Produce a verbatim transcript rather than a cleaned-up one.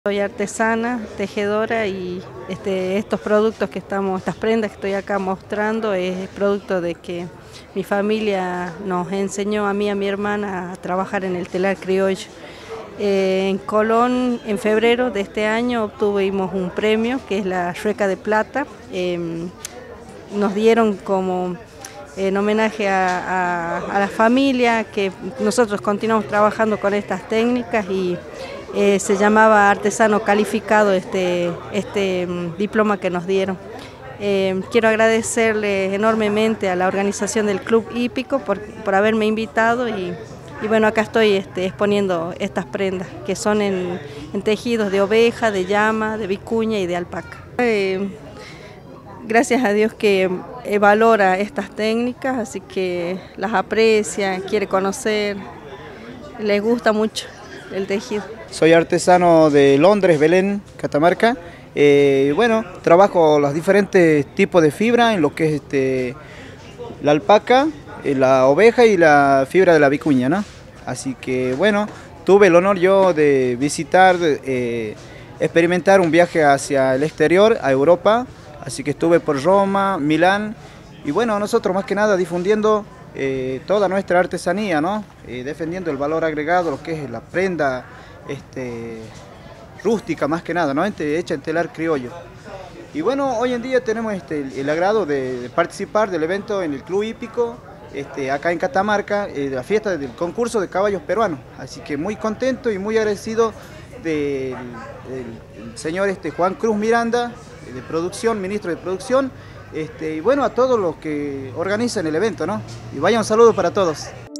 Soy artesana, tejedora y este, estos productos que estamos, estas prendas que estoy acá mostrando es producto de que mi familia nos enseñó a mí y a mi hermana a trabajar en el telar criollo. Eh, en Colón, en febrero de este año, obtuvimos un premio que es la Rueca de Plata. Eh, nos dieron como en homenaje a, a, a la familia, que nosotros continuamos trabajando con estas técnicas y eh, se llamaba artesano calificado este, este um, diploma que nos dieron. Eh, quiero agradecerle enormemente a la organización del Club Hípico por, por haberme invitado y, y bueno, acá estoy este, exponiendo estas prendas que son en, en tejidos de oveja, de llama, de vicuña y de alpaca. Eh, Gracias a Dios que valora estas técnicas, así que las aprecia, quiere conocer, le gusta mucho el tejido. Soy artesano de Londres, Belén, Catamarca. Eh, bueno, trabajo los diferentes tipos de fibra en lo que es este, la alpaca, la oveja y la fibra de la vicuña, ¿no? Así que bueno, tuve el honor yo de visitar, eh, experimentar un viaje hacia el exterior, a Europa. Así que estuve por Roma, Milán, y bueno, nosotros más que nada difundiendo eh, toda nuestra artesanía, ¿no? Eh, defendiendo el valor agregado, lo que es la prenda este, rústica más que nada, ¿no? Hecha en telar criollo. Y bueno, hoy en día tenemos este, el, el agrado de, de participar del evento en el Club Hípico, este, acá en Catamarca, eh, la fiesta del concurso de caballos peruanos. Así que muy contento y muy agradecido del, del, del señor este, Juan Cruz Miranda, de producción, ministro de producción, este, y bueno, a todos los que organizan el evento, ¿no? Y vaya un saludo para todos.